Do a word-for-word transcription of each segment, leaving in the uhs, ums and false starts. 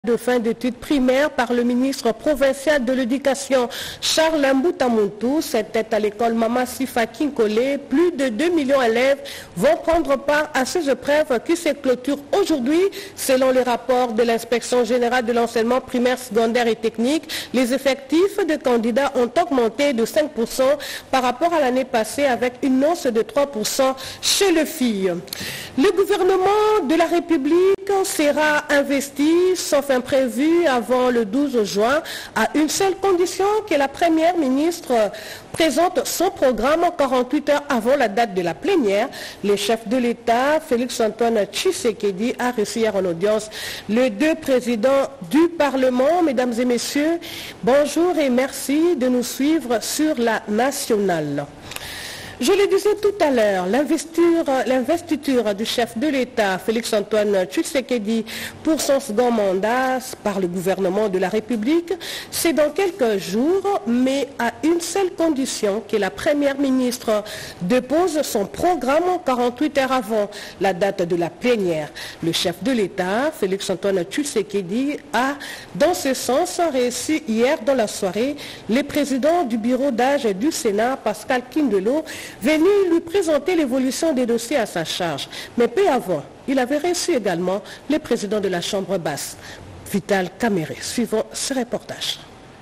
de fin d'études primaires par le ministre provincial de l'Éducation Charles Mbouta-Montou. C'était à l'école Mama Sifa Kinkole. Plus de deux millions d'élèves vont prendre part à ces épreuves qui se clôturent aujourd'hui. Selon les rapports de l'inspection générale de l'enseignement primaire, secondaire et technique, les effectifs de candidats ont augmenté de cinq pour cent par rapport à l'année passée avec une hausse de trois pour cent chez les filles. Le gouvernement de la République sera investi, sauf imprévu, avant le douze juin, à une seule condition, que la première ministre présente son programme quarante-huit heures avant la date de la plénière. Le chef de l'État, Félix-Antoine Tshisekedi, a reçu hier en audience les deux présidents du Parlement. Mesdames et messieurs, bonjour et merci de nous suivre sur la nationale. Je le disais tout à l'heure, l'investiture du chef de l'État, Félix-Antoine Tshisekedi, pour son second mandat par le gouvernement de la République, c'est dans quelques jours, mais à une seule condition, que la première ministre dépose son programme quarante-huit heures avant la date de la plénière. Le chef de l'État, Félix-Antoine Tshisekedi, a, dans ce sens, reçu hier dans la soirée le président du bureau d'âge du Sénat, Pascal Kindelo, venu lui présenter l'évolution des dossiers à sa charge. Mais peu avant, il avait reçu également le président de la Chambre basse, Vital Kamerhe. Suivons ce reportage.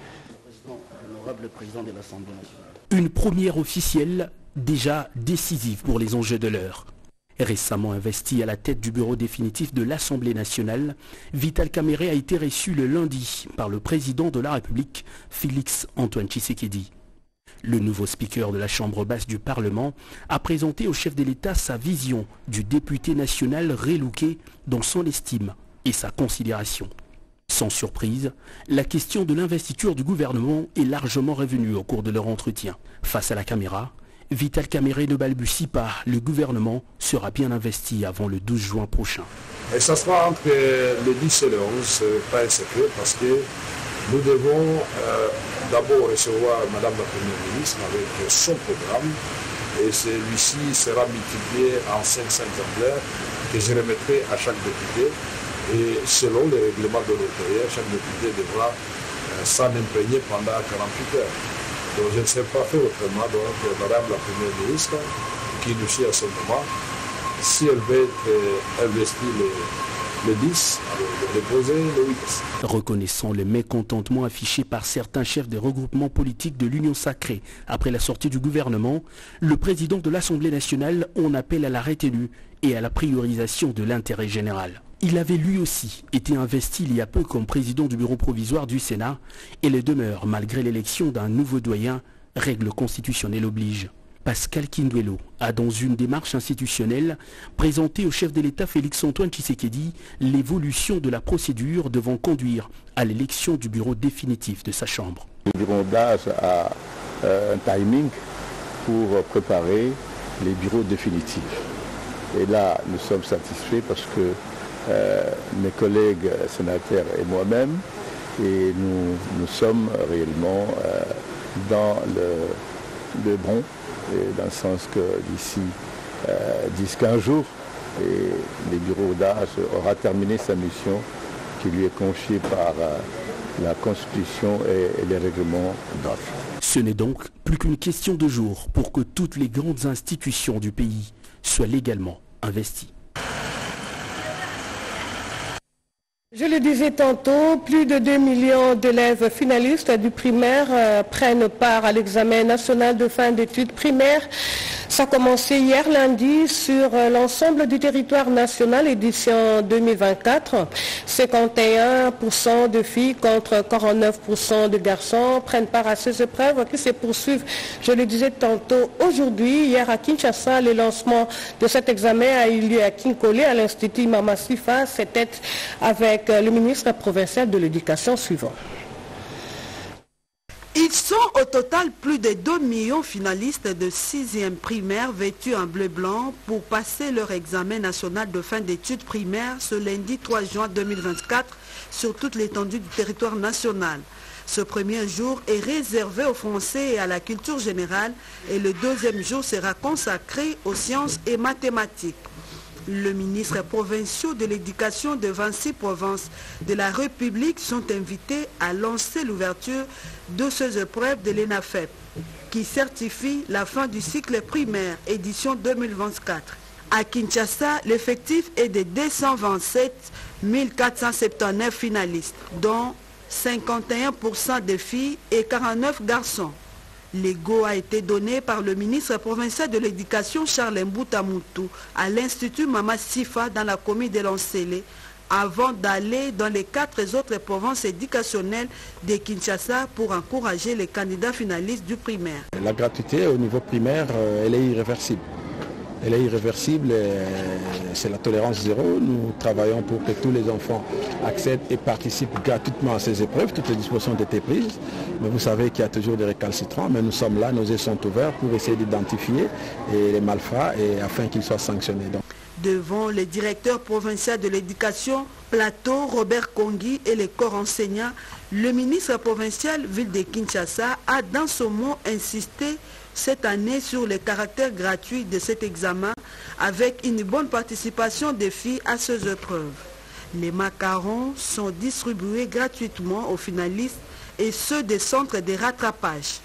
Honorable président de l'Assemblée nationale. Une première officielle déjà décisive pour les enjeux de l'heure. Récemment investi à la tête du bureau définitif de l'Assemblée nationale, Vital Kamerhe a été reçu le lundi par le président de la République, Félix-Antoine Tshisekedi. Le nouveau speaker de la Chambre basse du Parlement a présenté au chef de l'État sa vision du député national relooké dans son estime et sa considération. Sans surprise, la question de l'investiture du gouvernement est largement revenue au cours de leur entretien. Face à la caméra, Vital Kamerhe ne balbutie pas, le gouvernement sera bien investi avant le douze juin prochain. Et ça sera entre le dix et le onze, pas un secret, parce que nous devons euh, d'abord recevoir Madame la Première ministre avec son programme et celui-ci sera multiplié en cinq cents exemplaires que je remettrai à chaque député et selon les règlements de l'intérieur, chaque député devra euh, s'en imprégner pendant quarante-huit heures. Donc je ne sais pas faire autrement, donc Madame la Première ministre qui nous suit à ce moment, si elle veut être euh, investie le le dix, le déposer le huit. Reconnaissant le mécontentement affiché par certains chefs des regroupements politiques de l'Union sacrée après la sortie du gouvernement, le président de l'Assemblée nationale en appelle à la retenue et à la priorisation de l'intérêt général. Il avait lui aussi été investi il y a peu comme président du bureau provisoire du Sénat et le demeure malgré l'élection d'un nouveau doyen, règle constitutionnelle oblige. Pascal Kindelo a, dans une démarche institutionnelle, présenté au chef de l'État Félix-Antoine Tshisekedi l'évolution de la procédure devant conduire à l'élection du bureau définitif de sa Chambre. Le bureau d'âge a euh, un timing pour préparer les bureaux définitifs. Et là, nous sommes satisfaits parce que euh, mes collègues sénateurs et moi-même, et nous, nous sommes réellement euh, dans le, le bon. Et dans le sens que d'ici euh, dix à quinze jours, et le bureau d'âge aura terminé sa mission qui lui est confiée par euh, la Constitution et, et les règlements d'âge. Ce n'est donc plus qu'une question de jours pour que toutes les grandes institutions du pays soient légalement investies. Je le disais tantôt, plus de deux millions d'élèves finalistes du primaire euh, prennent part à l'examen national de fin d'études primaires. Ça a commencé hier lundi sur euh, l'ensemble du territoire national, édition deux mille vingt-quatre. cinquante et un pour cent de filles contre quarante-neuf pour cent de garçons prennent part à ces épreuves qui se poursuivent, je le disais tantôt, aujourd'hui. Hier à Kinshasa, le lancement de cet examen a eu lieu à Kinkole, à l'Institut Mama Sifa. C'était avec le ministre provincial de l'Éducation suivant. Ils sont au total plus de deux millions finalistes de sixième primaire vêtus en bleu-blanc pour passer leur examen national de fin d'études primaires ce lundi trois juin deux mille vingt-quatre sur toute l'étendue du territoire national. Ce premier jour est réservé aux Français et à la culture générale et le deuxième jour sera consacré aux sciences et mathématiques. Le ministre provincial de l'éducation de vingt-six provinces de la République sont invités à lancer l'ouverture de ces épreuves de l'ENAFEP, qui certifie la fin du cycle primaire, édition deux mille vingt-quatre. À Kinshasa, l'effectif est de deux cent vingt-sept mille quatre cent soixante-dix-neuf finalistes, dont cinquante et un pour cent de filles et quarante-neuf garçons. L'ego a été donné par le ministre provincial de l'éducation Charles Mbouta Moutou à l'Institut Mama Sifa dans la commune de Lancélé, avant d'aller dans les quatre autres provinces éducationnelles de Kinshasa pour encourager les candidats finalistes du primaire. La gratuité au niveau primaire, elle est irréversible. Elle est irréversible, c'est la tolérance zéro. Nous travaillons pour que tous les enfants accèdent et participent gratuitement à ces épreuves. Toutes les dispositions ont été prises. Mais vous savez qu'il y a toujours des récalcitrants. Mais nous sommes là, nos yeux sont ouverts pour essayer d'identifier les malfrats et afin qu'ils soient sanctionnés. Donc. Devant le directeur provincial de l'éducation, Plateau, Robert Kongui et les corps enseignants, le ministre provincial ville de Kinshasa a dans son mot insisté cette année sur le caractère gratuit de cet examen avec une bonne participation des filles à ces épreuves. Les macarons sont distribués gratuitement aux finalistes et ceux des centres de rattrapage.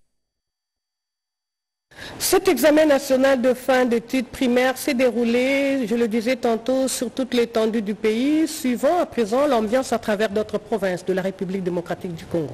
Cet examen national de fin d'études primaires s'est déroulé, je le disais tantôt, sur toute l'étendue du pays, suivant à présent l'ambiance à travers d'autres provinces de la République démocratique du Congo.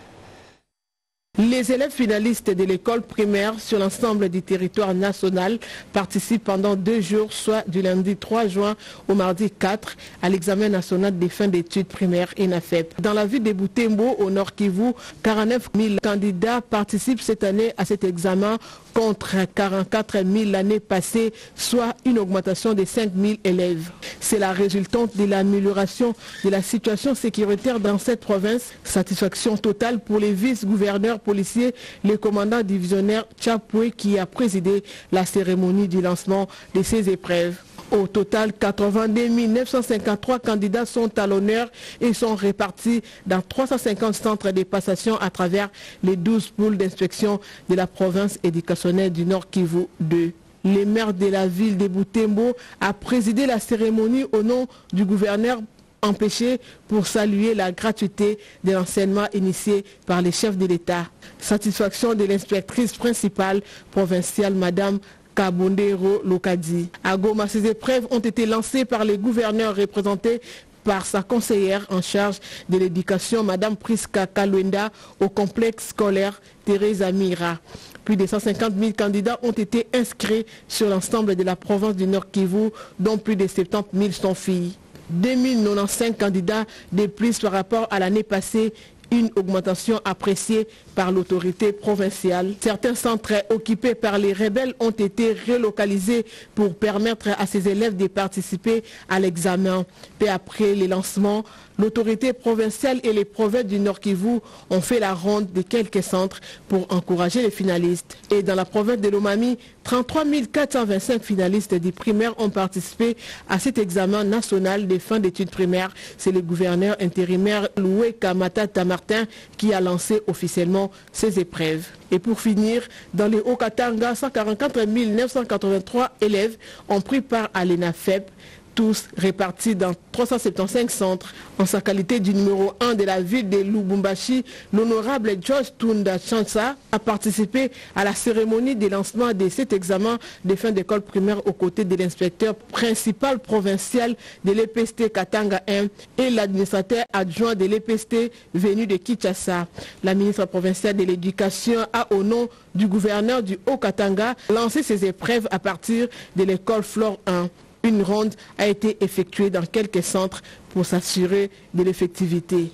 Les élèves finalistes de l'école primaire sur l'ensemble du territoire national participent pendant deux jours, soit du lundi trois juin au mardi quatre, à l'examen national des fins d'études primaires ENAFEP. Dans la ville de Butembo, au Nord Kivu, quarante-neuf mille candidats participent cette année à cet examen contre quarante-quatre mille l'année passée, soit une augmentation de cinq mille élèves. C'est la résultante de l'amélioration de la situation sécuritaire dans cette province. Satisfaction totale pour les vice-gouverneurs policiers, le commandant divisionnaire Tchapoué qui a présidé la cérémonie du lancement de ces épreuves. Au total, quatre-vingt-deux mille neuf cent cinquante-trois candidats sont à l'honneur et sont répartis dans trois cent cinquante centres de passation à travers les douze pôles d'inspection de la province éducationnelle du Nord Kivu deux. Le maire de la ville de Butembo a présidé la cérémonie au nom du gouverneur empêché pour saluer la gratuité de l'enseignement initié par les chefs de l'État. Satisfaction de l'inspectrice principale provinciale, Madame Kabondero Lokadi. À Goma, ces épreuves ont été lancées par les gouverneurs représentés par sa conseillère en charge de l'éducation, Madame Priska Kalwenda, au complexe scolaire Teresa Mira. Plus de cent cinquante mille candidats ont été inscrits sur l'ensemble de la province du Nord Kivu, dont plus de soixante-dix mille sont filles. deux mille quatre-vingt-quinze candidats de plus par rapport à l'année passée, une augmentation appréciée par l'autorité provinciale. Certains centres occupés par les rebelles ont été relocalisés pour permettre à ces élèves de participer à l'examen. Peu après les lancements, l'autorité provinciale et les provinces du Nord Kivu ont fait la ronde de quelques centres pour encourager les finalistes. Et dans la province de Lomami, trente-trois mille quatre cent vingt-cinq finalistes du primaire ont participé à cet examen national de fin d'études primaires. C'est le gouverneur intérimaire Loué Kamata Tamartin qui a lancé officiellement ces épreuves. Et pour finir, dans le Haut-Katanga, cent quarante-quatre mille neuf cent quatre-vingt-trois élèves ont pris part à l'ENAFEP, tous répartis dans trois cent soixante-quinze centres. En sa qualité du numéro un de la ville de Lubumbashi, l'honorable George Tunda Chansa a participé à la cérémonie de lancement de cet examen de fin d'école primaire aux côtés de l'inspecteur principal provincial de l'E P S T Katanga un et l'administrateur adjoint de l'E P S T venu de Kinshasa. La ministre provinciale de l'éducation a, au nom du gouverneur du Haut-Katanga, lancé ces épreuves à partir de l'école Flore un. Une ronde a été effectuée dans quelques centres pour s'assurer de l'effectivité.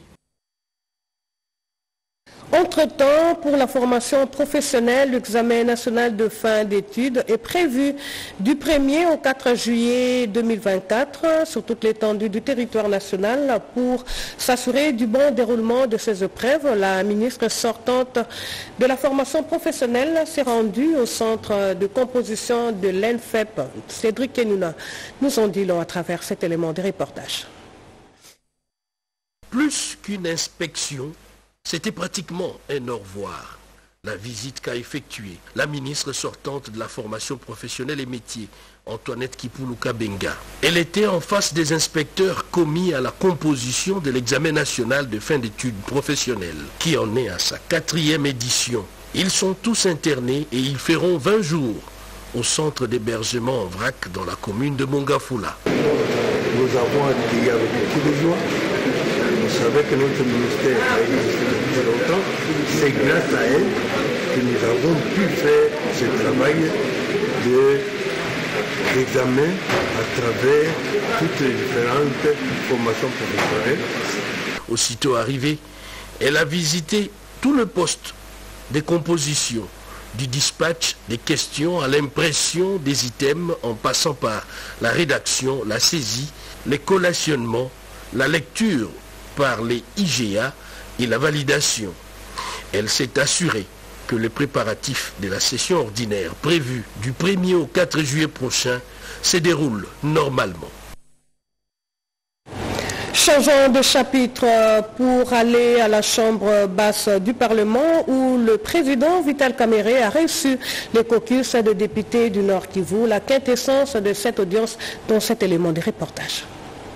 Entre-temps, pour la formation professionnelle, l'examen national de fin d'études est prévu du premier au quatre juillet deux mille vingt-quatre sur toute l'étendue du territoire national. Pour s'assurer du bon déroulement de ces épreuves, la ministre sortante de la formation professionnelle s'est rendue au centre de composition de l'E N F E P. Cédric Kenuna nous en dit long à travers cet élément de reportage. Plus qu'une inspection, c'était pratiquement un au revoir. La visite qu'a effectuée la ministre sortante de la formation professionnelle et métiers, Antoinette Kipuluka Benga. Elle était en face des inspecteurs commis à la composition de l'examen national de fin d'études professionnelles, qui en est à sa quatrième édition. Ils sont tous internés et ils feront vingt jours au centre d'hébergement en vrac dans la commune de Mongafula. Nous avons accueilli avec beaucoup de joie. Vous savez que notre ministère a existé depuis longtemps. C'est grâce à elle que nous avons pu faire ce travail de d'examen à travers toutes les différentes formations professionnelles. Aussitôt arrivée, elle a visité tout le poste des compositions, du dispatch des questions à l'impression des items en passant par la rédaction, la saisie, les collationnements, la lecture par les I G A et la validation. Elle s'est assurée que les préparatifs de la session ordinaire prévue du premier au quatre juillet prochain se déroulent normalement. Changeons de chapitre pour aller à la chambre basse du Parlement où le président Vital Kamerhe a reçu les caucus de députés du Nord Kivu. La quintessence de cette audience dans cet élément de reportage.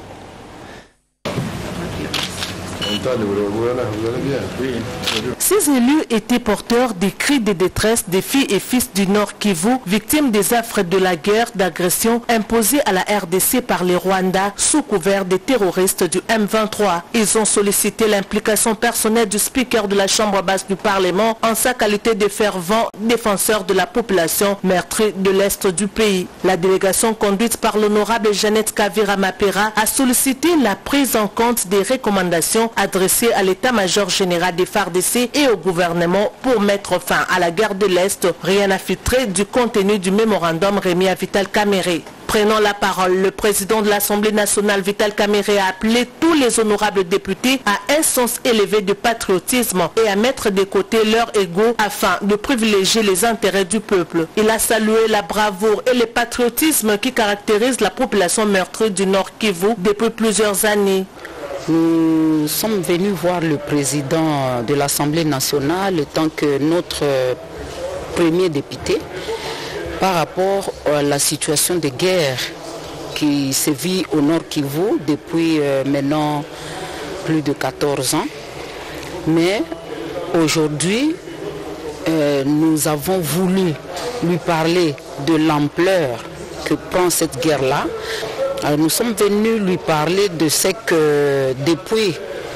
Ces élus étaient porteurs des cris de détresse des filles et fils du Nord Kivu, victimes des affres de la guerre d'agression imposée à la R D C par les Rwandais sous couvert des terroristes du M vingt-trois. Ils ont sollicité l'implication personnelle du speaker de la Chambre basse du Parlement en sa qualité de fervent défenseur de la population meurtrie de l'Est du pays. La délégation conduite par l'honorable Jeannette Kavira Mapera a sollicité la prise en compte des recommandations adressées à l'état-major général des F A R D C et au gouvernement pour mettre fin à la guerre de l'Est. Rien n'a filtré du contenu du mémorandum remis à Vital Kamerhe. Prenant la parole, le président de l'Assemblée nationale Vital Kamerhe a appelé tous les honorables députés à un sens élevé de patriotisme et à mettre de côté leur ego afin de privilégier les intérêts du peuple. Il a salué la bravoure et le patriotisme qui caractérisent la population meurtrie du Nord Kivu depuis plusieurs années. Nous sommes venus voir le président de l'Assemblée nationale en tant que notre premier député par rapport à la situation de guerre qui se vit au Nord Kivu depuis euh, maintenant plus de quatorze ans. Mais aujourd'hui, euh, nous avons voulu lui parler de l'ampleur que prend cette guerre-là. Alors, nous sommes venus lui parler de ce que depuis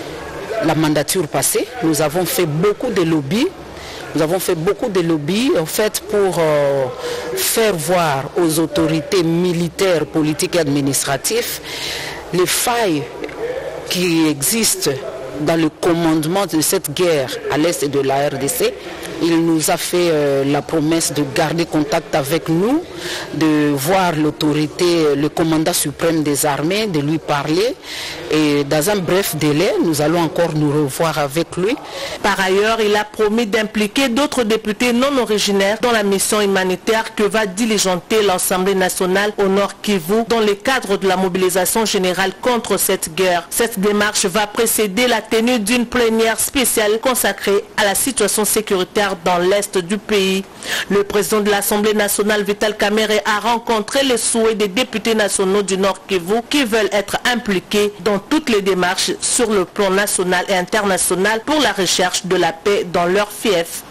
la mandature passée, nous avons fait beaucoup de lobbies. Nous avons fait beaucoup de lobbies en fait pour euh, faire voir aux autorités militaires, politiques et administratives les failles qui existent dans le commandement de cette guerre à l'est de la R D C. Il nous a fait euh, la promesse de garder contact avec nous, de voir l'autorité, le commandant suprême des armées, de lui parler. Et dans un bref délai, nous allons encore nous revoir avec lui. Par ailleurs, il a promis d'impliquer d'autres députés non originaires dans la mission humanitaire que va diligenter l'Assemblée nationale au Nord Kivu dans le cadre de la mobilisation générale contre cette guerre. Cette démarche va précéder la tenue d'une plénière spéciale consacrée à la situation sécuritaire dans l'est du pays. Le président de l'Assemblée nationale Vital Kamerhe a rencontré les souhaits des députés nationaux du Nord Kivu qui veulent être impliqués dans toutes les démarches sur le plan national et international pour la recherche de la paix dans leur fief.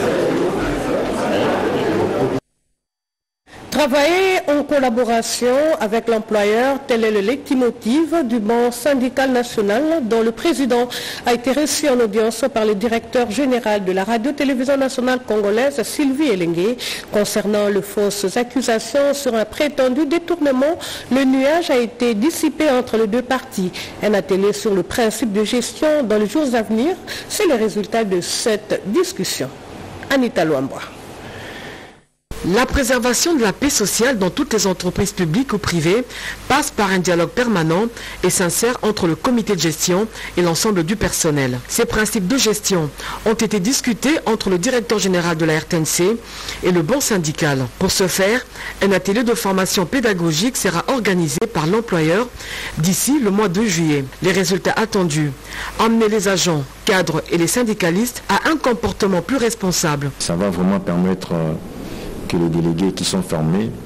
Travailler en collaboration avec l'employeur, tel est le leitmotiv du banc syndical national dont le président a été reçu en audience par le directeur général de la radio-télévision nationale congolaise, Sylvie Elengue. Concernant les fausses accusations sur un prétendu détournement, le nuage a été dissipé entre les deux parties. Un atelier sur le principe de gestion dans les jours à venir, c'est le résultat de cette discussion. Anita Luambwa. La préservation de la paix sociale dans toutes les entreprises publiques ou privées passe par un dialogue permanent et sincère entre le comité de gestion et l'ensemble du personnel. Ces principes de gestion ont été discutés entre le directeur général de la R T N C et le banc syndical. Pour ce faire, un atelier de formation pédagogique sera organisé par l'employeur d'ici le mois de juillet. Les résultats attendus: emmener les agents, cadres et les syndicalistes à un comportement plus responsable. Ça va vraiment permettre que les délégués qui sont formés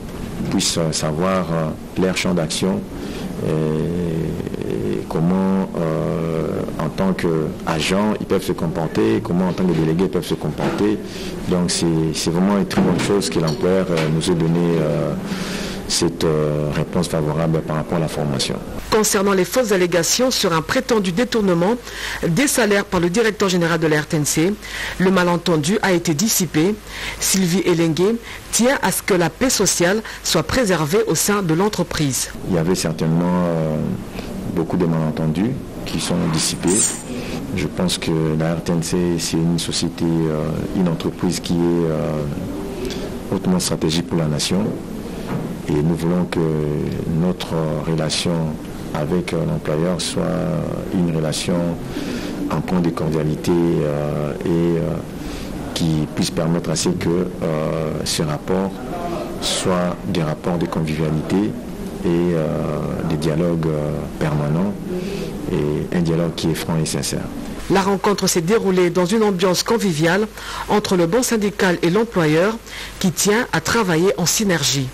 puissent savoir leur champ d'action et, et comment euh, en tant qu'agents ils peuvent se comporter, comment en tant que délégués ils peuvent se comporter. Donc c'est vraiment une très bonne chose que l'employeur nous ait donné euh, cette euh, réponse favorable par rapport à la formation. Concernant les fausses allégations sur un prétendu détournement des salaires par le directeur général de la R T N C, le malentendu a été dissipé. Sylvie Elengue tient à ce que la paix sociale soit préservée au sein de l'entreprise. Il y avait certainement euh, beaucoup de malentendus qui sont dissipés. Je pense que la R T N C, c'est une société, euh, une entreprise qui est euh, hautement stratégique pour la nation. Et nous voulons que notre relation avec l'employeur soit une relation en point de cordialité euh, et euh, qui puisse permettre à ce que euh, ce rapport soit des rapports de convivialité et euh, des dialogues euh, permanents et un dialogue qui est franc et sincère. La rencontre s'est déroulée dans une ambiance conviviale entre le bon syndical et l'employeur qui tient à travailler en synergie.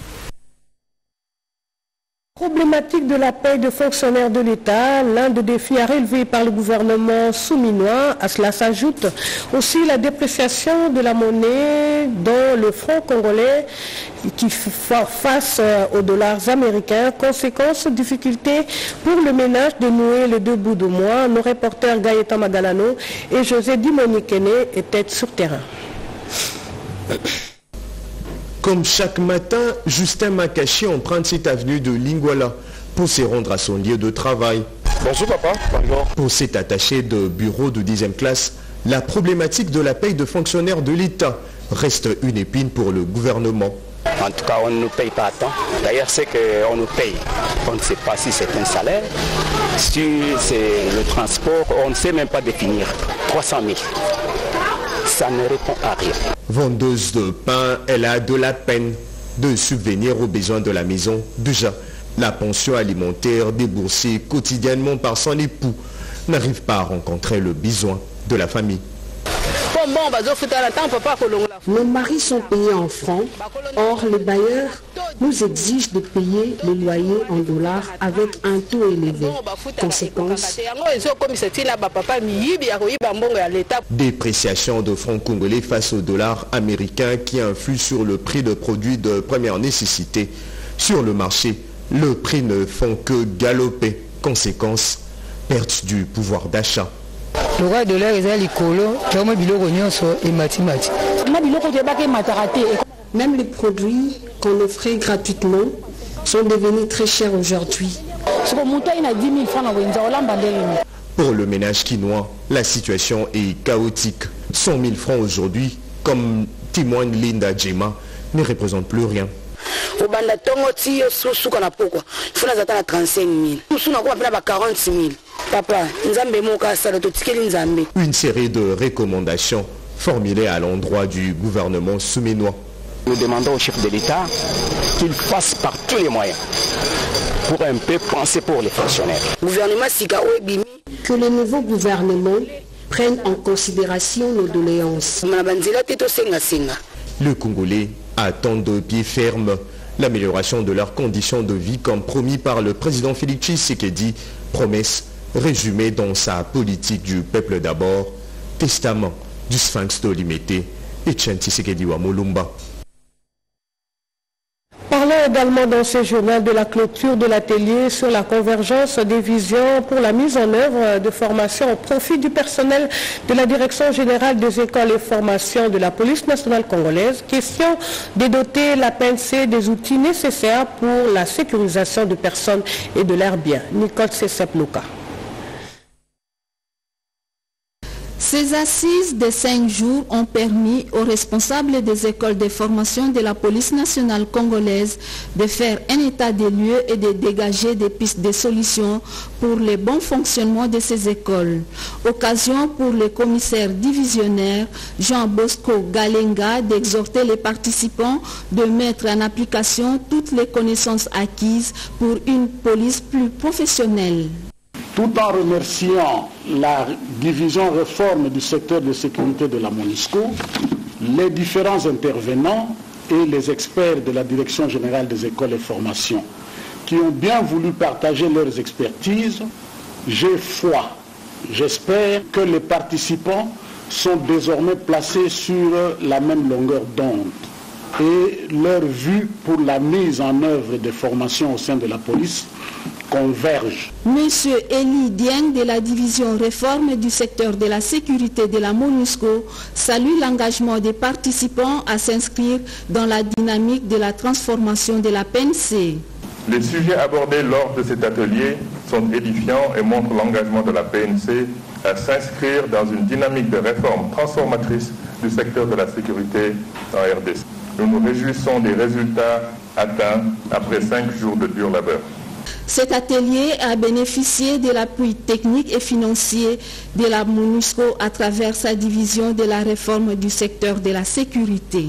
Problématique de la paie de fonctionnaires de l'État, l'un des défis à relever par le gouvernement souminois. À cela s'ajoute aussi la dépréciation de la monnaie dont le franc congolais qui fait face aux dollars américains. Conséquence, difficulté pour le ménage de nouer les deux bouts de mois. Nos reporters Gaëtan Magalano et José Dimonikene étaient sur terrain. Comme chaque matin, Justin Makachi emprunte cette avenue de Lingwala pour se rendre à son lieu de travail. Bonjour papa. Bonjour. Pour cet attaché de bureau de dixième classe, la problématique de la paye de fonctionnaires de l'État reste une épine pour le gouvernement. En tout cas, on ne nous paye pas à temps. D'ailleurs, c'est qu'on nous paye. On ne sait pas si c'est un salaire, si c'est le transport, on ne sait même pas définir. trois cent mille. Ça ne répond à rien. Vendeuse de pain, elle a de la peine de subvenir aux besoins de la maison. Déjà, la pension alimentaire déboursée quotidiennement par son époux n'arrive pas à rencontrer le besoin de la famille. Nos maris sont payés en francs, or les bailleurs nous exigent de payer le loyer en dollars avec un taux élevé. Conséquence, dépréciation de francs congolais face au dollar américain qui influe sur le prix de produits de première nécessité. Sur le marché, le prix ne font que galoper. Conséquence, perte du pouvoir d'achat. Même les produits qu'on offrait gratuitement sont devenus très chers aujourd'hui. Pour le ménage quinois, la situation est chaotique. cent mille francs aujourd'hui, comme témoigne Linda Djema, ne représente plus rien. Une série de recommandations formulées à l'endroit du gouvernement souminois. Nous demandons au chef de l'État qu'il fasse par tous les moyens pour un peu penser pour les fonctionnaires. Que le nouveau gouvernement prenne en considération nos doléances. Le Congolais attend de pied ferme l'amélioration de leurs conditions de vie comme promis par le président Félix Tshisekedi, promesse résumée dans sa politique du peuple d'abord, testament du Sphinx d'Olimété et Etienne Tshisekedi wa Mulumba. Parlons également dans ce journal de la clôture de l'atelier sur la convergence des visions pour la mise en œuvre de formations au profit du personnel de la Direction générale des écoles et formations de la police nationale congolaise. Question de doter la P N C des outils nécessaires pour la sécurisation de personnes et de leurs biens. Nicole Sesepluka. Ces assises de cinq jours ont permis aux responsables des écoles de formation de la police nationale congolaise de faire un état des lieux et de dégager des pistes de solutions pour le bon fonctionnement de ces écoles. Occasion pour le commissaire divisionnaire Jean Bosco Galenga d'exhorter les participants de mettre en application toutes les connaissances acquises pour une police plus professionnelle. Tout en remerciant la division réforme du secteur de sécurité de la MONUSCO, les différents intervenants et les experts de la Direction générale des écoles et formations qui ont bien voulu partager leurs expertises, j'ai foi, j'espère que les participants sont désormais placés sur la même longueur d'onde et leur vue pour la mise en œuvre des formations au sein de la police converge. Monsieur Eli Dieng de la division réforme du secteur de la sécurité de la MONUSCO salue l'engagement des participants à s'inscrire dans la dynamique de la transformation de la P N C. Les sujets abordés lors de cet atelier sont édifiants et montrent l'engagement de la P N C à s'inscrire dans une dynamique de réforme transformatrice du secteur de la sécurité en R D C. Nous nous réjouissons des résultats atteints après cinq jours de dur labeur. Cet atelier a bénéficié de l'appui technique et financier de la MONUSCO à travers sa division de la réforme du secteur de la sécurité.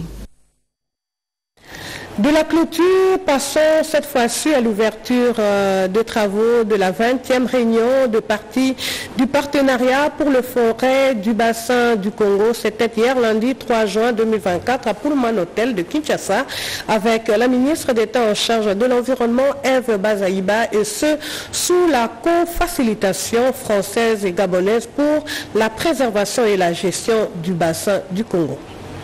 De la clôture, passons cette fois-ci à l'ouverture euh, de travaux de la vingtième réunion de partie du partenariat pour le forêt du bassin du Congo. C'était hier lundi trois juin deux mille vingt-quatre à Pullman Hotel de Kinshasa avec la ministre d'État en charge de l'environnement Eve Bazaïba et ce sous la co-facilitation française et gabonaise pour la préservation et la gestion du bassin du Congo.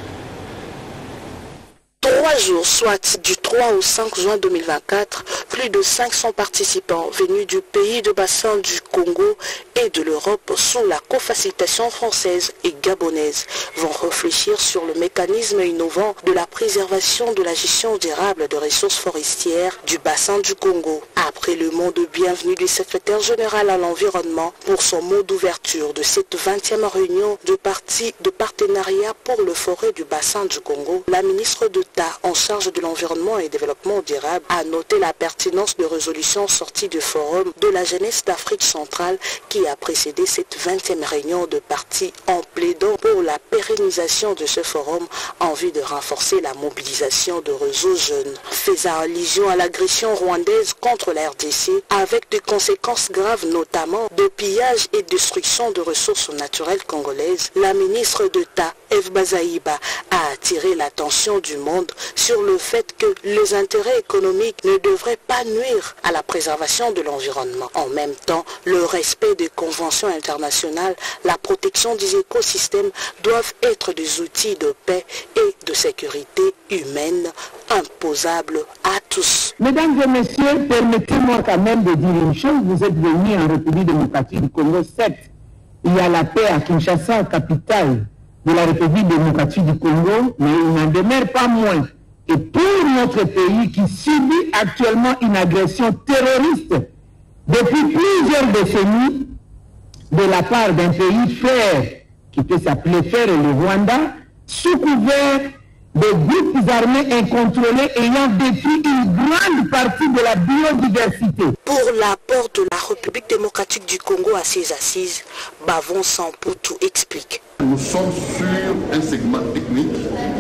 Trois jours, soit du trois au cinq juin deux mille vingt-quatre, plus de cinq cents participants venus du pays de bassin du Congo et de l'Europe sous la co-facilitation française et gabonaise vont réfléchir sur le mécanisme innovant de la préservation de la gestion durable de ressources forestières du bassin du Congo. Après le mot de bienvenue du secrétaire général à l'environnement pour son mot d'ouverture de cette vingtième réunion de partie de partenariat pour le forêt du bassin du Congo, la ministre d'État en charge de l'environnement et développement durable a noté la pertinence de résolutions sorties du forum de la jeunesse d'Afrique centrale qui a précédé cette vingtième réunion de parties en plaidant pour la pérennisation de ce forum en vue de renforcer la mobilisation de réseaux jeunes. Faisant allusion à l'agression rwandaise contre la R D C avec des conséquences graves notamment de pillage et destruction de ressources naturelles congolaises, la ministre d'État Eve Bazaïba a attiré l'attention du monde sur le fait que les intérêts économiques ne devraient pas nuire à la préservation de l'environnement. En même temps, le respect des conventions internationales, la protection des écosystèmes doivent être des outils de paix et de sécurité humaine imposables à tous. Mesdames et messieurs, permettez-moi quand même de dire une chose. Vous êtes venus en République démocratique du Congo, certes, il y a la paix à Kinshasa, capitale de la République démocratique du Congo, mais il n'en demeure pas moins. Et pour notre pays qui subit actuellement une agression terroriste depuis plusieurs décennies de la part d'un pays frère, qui peut s'appeler frère le Rwanda, sous couvert de groupes armés incontrôlés ayant détruit une grande partie de la biodiversité. Pour l'apport de la République démocratique du Congo à ses assises, Bavon Samputu explique. Nous sommes sur un segment technique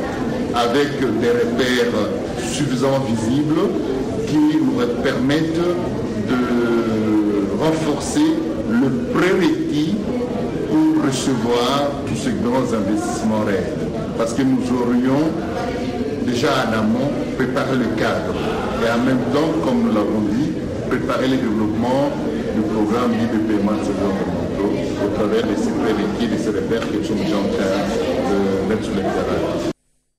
avec des repères suffisamment visibles qui nous permettent de renforcer le prérequis pour recevoir tous ces grands investissements réels. Parce que nous aurions déjà en amont préparé le cadre et en même temps, comme nous l'avons dit, préparer le développement du programme dit de paiement de ces environnementaux au travers de ces prérequis, de ces repères que nous sommes déjà en train de mettre sur le terrain.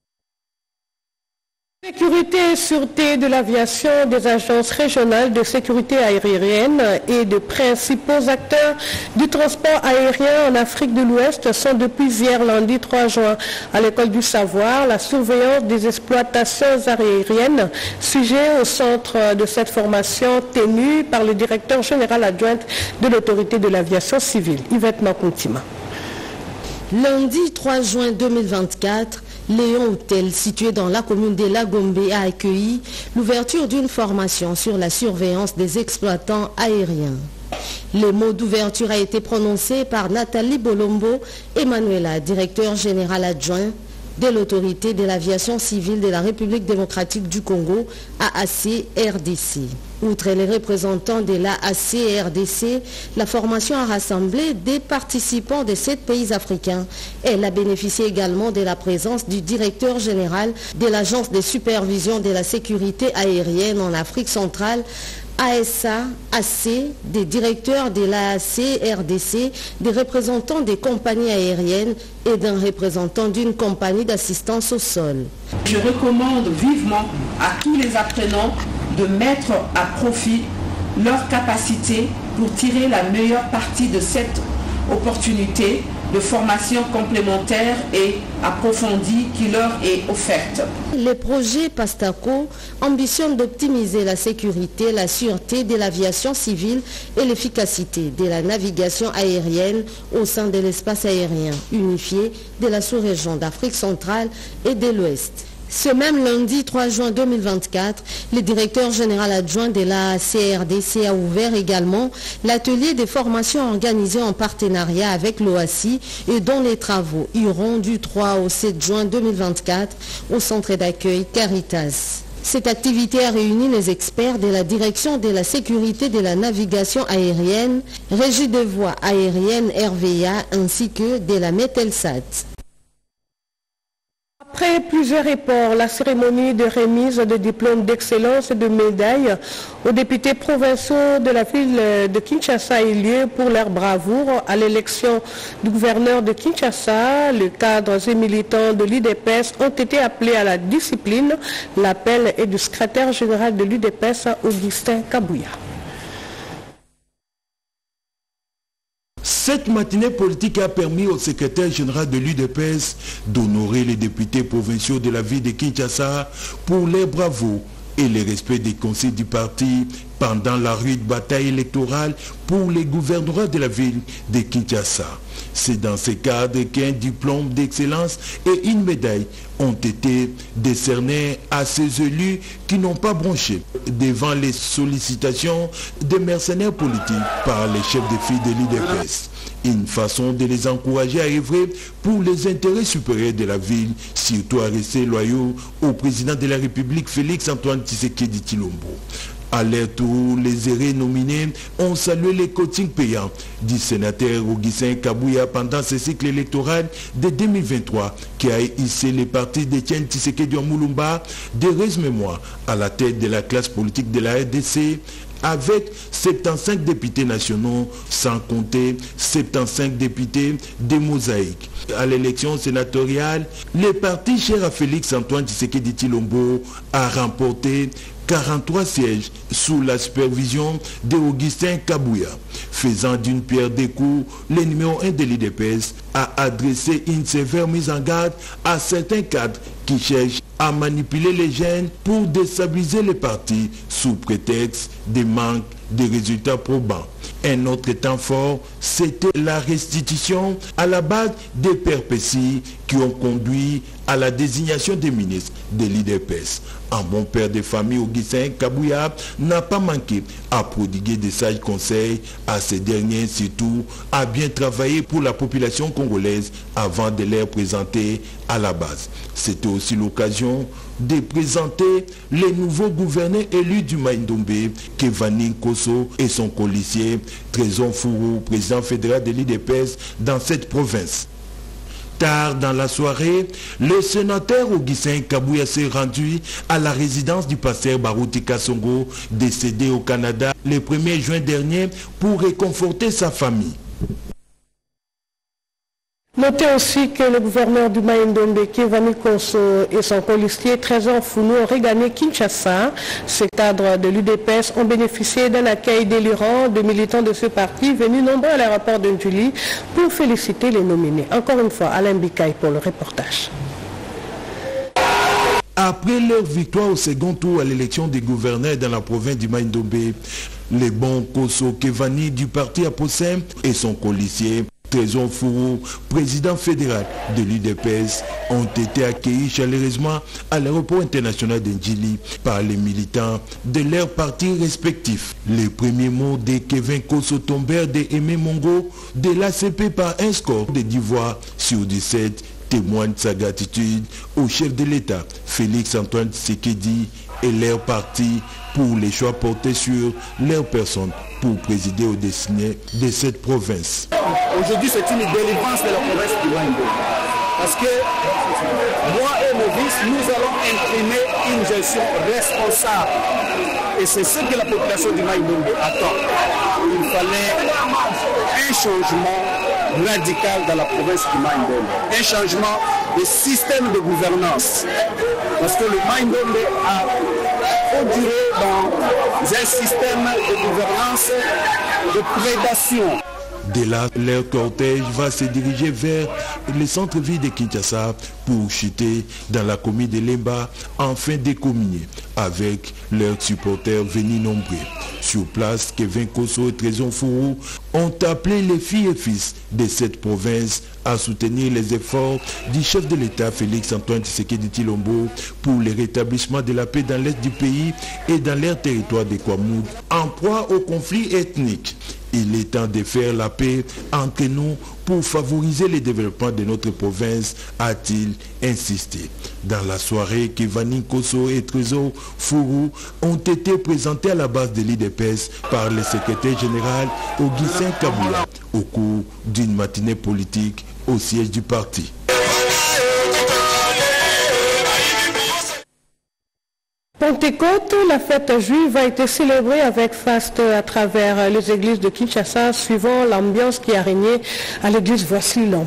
Sécurité et sûreté de l'aviation, des agences régionales de sécurité aérienne et de principaux acteurs du transport aérien en Afrique de l'Ouest sont depuis hier lundi trois juin à l'école du savoir la surveillance des exploitations aériennes, sujet au centre de cette formation tenue par le directeur général adjoint de l'autorité de l'aviation civile, Yvette Makuntima. Lundi trois juin deux mille vingt-quatre, Léon Hôtel, situé dans la commune de Lagombe, a accueilli l'ouverture d'une formation sur la surveillance des exploitants aériens. Le mot d'ouverture a été prononcé par Nathalie Bolombo Emmanuela, directeur général adjoint de l'autorité de l'aviation civile de la République démocratique du Congo, A A C R D C. Outre les représentants de l'A A C R D C, la formation a rassemblé des participants de sept pays africains. Elle a bénéficié également de la présence du directeur général de l'Agence de supervision de la sécurité aérienne en Afrique centrale, A S A A C, des directeurs de l'A A C R D C, des représentants des compagnies aériennes et d'un représentant d'une compagnie d'assistance au sol. Je recommande vivement à tous les apprenants de mettre à profit leurs capacités pour tirer la meilleure partie de cette opportunité de formation complémentaire et approfondie qui leur est offerte. Le projet PASTACO ambitionne d'optimiser la sécurité, la sûreté de l'aviation civile et l'efficacité de la navigation aérienne au sein de l'espace aérien unifié de la sous-région d'Afrique centrale et de l'Ouest. Ce même lundi trois juin deux mille vingt-quatre, le directeur général adjoint de l'A A C R D C a ouvert également l'atelier de formation organisé en partenariat avec l'O A C I et dont les travaux iront du trois au sept juin deux mille vingt-quatre au centre d'accueil Caritas. Cette activité a réuni les experts de la direction de la sécurité de la navigation aérienne, Régie des voies aériennes R V A ainsi que de la Metelsat. Après plusieurs reports, la cérémonie de remise de diplômes d'excellence et de médailles aux députés provinciaux de la ville de Kinshasa a eu lieu pour leur bravoure à l'élection du gouverneur de Kinshasa. Les cadres et militants de l'U D P S ont été appelés à la discipline. L'appel est du secrétaire général de l'U D P S, Augustin Kabouya. Cette matinée politique a permis au secrétaire général de l'U D P S d'honorer les députés provinciaux de la ville de Kinshasa pour les bravos et le respect des conseils du parti pendant la rude bataille électorale pour les gouvernements de la ville de Kinshasa. C'est dans ce cadre qu'un diplôme d'excellence et une médaille ont été décernés à ces élus qui n'ont pas bronché devant les sollicitations des mercenaires politiques par les chefs de file de l'U D P S. Une façon de les encourager à œuvrer pour les intérêts supérieurs de la ville, surtout à rester loyaux au président de la République Félix-Antoine Tshisekedi Tshilombo. À leur tour, les errés nominés ont salué les coachings payants du sénateur Augustin Kabouya pendant ce cycle électoral de deux mille vingt-trois qui a hissé les partis d'Etienne Tshisekedi Moulumba d'heureuse mémoire à la tête de la classe politique de la R D C avec soixante-quinze députés nationaux, sans compter soixante-quinze députés des mosaïques. À l'élection sénatoriale, le parti cher à Félix-Antoine Tshisekedi Tshilombo a remporté quarante-trois sièges sous la supervision d'Augustin Kabouya. Faisant d'une pierre deux coups, le numéro un de l'U D P S a adressé une sévère mise en garde à certains cadres qui cherchent à manipuler les jeunes pour déstabiliser les partis sous prétexte de manque de résultats probants. Un autre temps fort, c'était la restitution à la base des perpéties qui ont conduit à la désignation des ministres de l'U D P S. Un bon père de famille, Augustin Kabouya, n'a pas manqué à prodiguer des sages conseils à ces derniers, surtout à bien travailler pour la population congolaise avant de les présenter à la base. C'était aussi l'occasion de présenter les nouveaux gouverneurs élus du Maïndombe, Kevani Koso et son colissier, Trésor Fourou, président fédéral de l'U D P S dans cette province. Tard dans la soirée, le sénateur Augustin Kabouya s'est rendu à la résidence du pasteur Barouti Kassongo, décédé au Canada le premier juin dernier, pour réconforter sa famille. Notez aussi que le gouverneur du Maïndombe, Kevani Koso, et son colistier Trésor Fourou ont regagné Kinshasa. Ces cadres de l'U D P S ont bénéficié d'un accueil délirant de militants de ce parti venus nombreux à l'aéroport de Njuli pour féliciter les nominés. Encore une fois, Alain Bikaï pour le reportage. Après leur victoire au second tour à l'élection des gouverneurs dans la province du Maïndombe, les bons Koso Kevani du parti Aposem et son colissier Trésor Fourou, président fédéral de l'U D P S, ont été accueillis chaleureusement à l'aéroport international de Njili par les militants de leurs partis respectifs. Les premiers mots de Kevin Koso tombèrent de Aimé Mongo de l'A C P par un score de dix voix sur dix-sept témoignent sa gratitude au chef de l'État, Félix Antoine Tshisekedi, et leur parti pour les choix portés sur leur personne pour présider aux destinées de cette province. Aujourd'hui, c'est une délivrance de la province du Maï-Ndombe. Parce que moi et mes vices, nous allons imprimer une gestion responsable. Et c'est ce que la population du Maï-Ndombe attend. Il fallait un changement radical dans la province du Maï-Ndombe. Un changement de système de gouvernance. Parce que le Maï-Ndombe a fonduré dans un système de gouvernance de prédation. De là, leur cortège va se diriger vers le centre-ville de Kinshasa pour chuter dans la commune de Lemba, afin de communier avec leurs supporters venus nombreux. Sur place, Kevin Kosso et Trésor Fourou ont appelé les filles et fils de cette province à soutenir les efforts du chef de l'État Félix Antoine Tshisekedi Tshilombo pour le rétablissement de la paix dans l'est du pays et dans leur territoire de Kwamoud, en proie au conflit ethnique. Il est temps de faire la paix entre nous pour favoriser le développement de notre province, a-t-il insisté. Dans la soirée, Kevin Kosso et Trésor Fourou ont été présentés à la base de l'I D P S par le secrétaire général Augustin Kaboula au cours d'une matinée politique au siège du parti. Pentecôte, la fête juive a été célébrée avec faste à travers les églises de Kinshasa, suivant l'ambiance qui a régné à l'église Voici l'homme.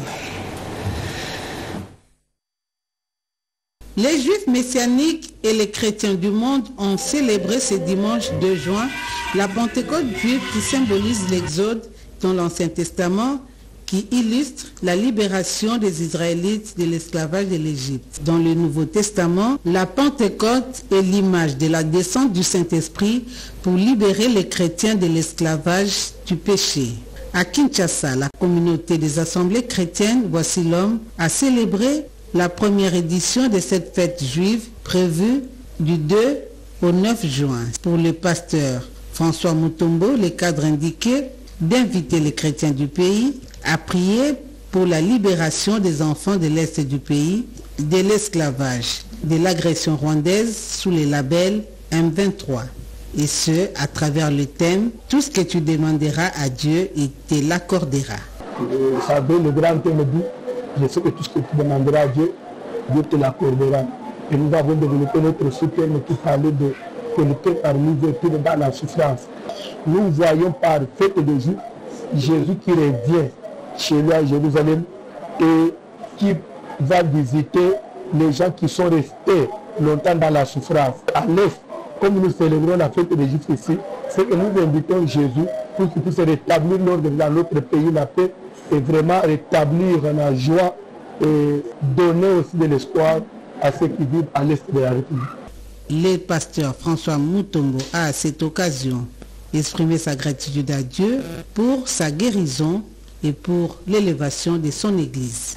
Les juifs messianiques et les chrétiens du monde ont célébré ce dimanche deux juin la Pentecôte juive qui symbolise l'Exode dans l'Ancien Testament, qui illustre la libération des Israélites de l'esclavage de l'Égypte. Dans le Nouveau Testament, la Pentecôte est l'image de la descente du Saint-Esprit pour libérer les chrétiens de l'esclavage du péché. À Kinshasa, la communauté des assemblées chrétiennes Voici l'homme a célébré la première édition de cette fête juive prévue du deux au neuf juin. Pour le pasteur François Mutombo, le cadre indiqué d'inviter les chrétiens du pays à prier pour la libération des enfants de l'Est du pays, de l'esclavage, de l'agression rwandaise sous le label M vingt-trois. Et ce, à travers le thème « Tout ce que tu demanderas à Dieu, il te l'accordera ». Vous savez, le grand thème dit « Je sais que tout ce que tu demanderas à Dieu, Dieu te l'accordera ». Et nous avons développé notre sous-thème qui parlait de « Que le cœur parmi vous est dans la souffrance ». Nous voyons par fête de Jésus, Jésus qui revient chez lui à Jérusalem et qui va visiter les gens qui sont restés longtemps dans la souffrance. À l'Est, comme nous célébrons la fête des Juifs ici, c'est que nous invitons Jésus pour qu'il puisse rétablir l'ordre dans notre pays, la paix, et vraiment rétablir la joie et donner aussi de l'espoir à ceux qui vivent à l'Est de la République. Le pasteur François Mutombo a à cette occasion exprimé sa gratitude à Dieu pour sa guérison et pour l'élévation de son Église.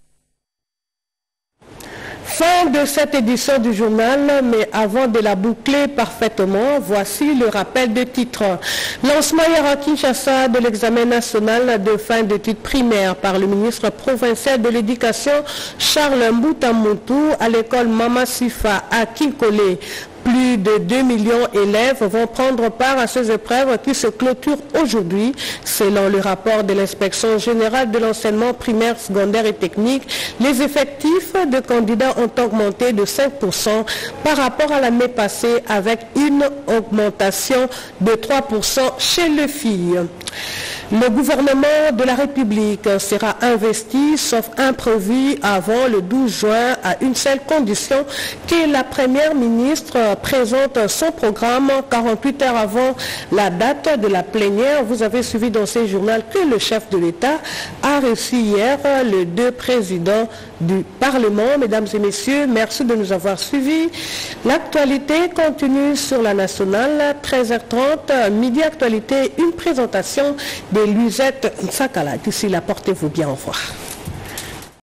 Fin de cette édition du journal, mais avant de la boucler parfaitement, voici le rappel de titres. Lancement hier à Kinshasa de l'examen national de fin d'études primaires par le ministre provincial de l'Éducation Charles Mbutamuntu à l'école Mama Sifa à Kinkole. Plus de deux millions d'élèves vont prendre part à ces épreuves qui se clôturent aujourd'hui. Selon le rapport de l'inspection générale de l'enseignement primaire, secondaire et technique, les effectifs de candidats ont augmenté de cinq pour cent par rapport à l'année passée, avec une augmentation de trois pour cent chez les filles. Le gouvernement de la République sera investi, sauf imprévu, avant le douze juin, à une seule condition, que la première ministre présente son programme quarante-huit heures avant la date de la plénière. Vous avez suivi dans ce journal que le chef de l'État a reçu hier les deux présidents du Parlement. Mesdames et messieurs, merci de nous avoir suivis. L'actualité continue sur la nationale, treize heures trente, midi actualité, une présentation de Luisette Nsakala. D'ici là, portez-vous bien, au revoir.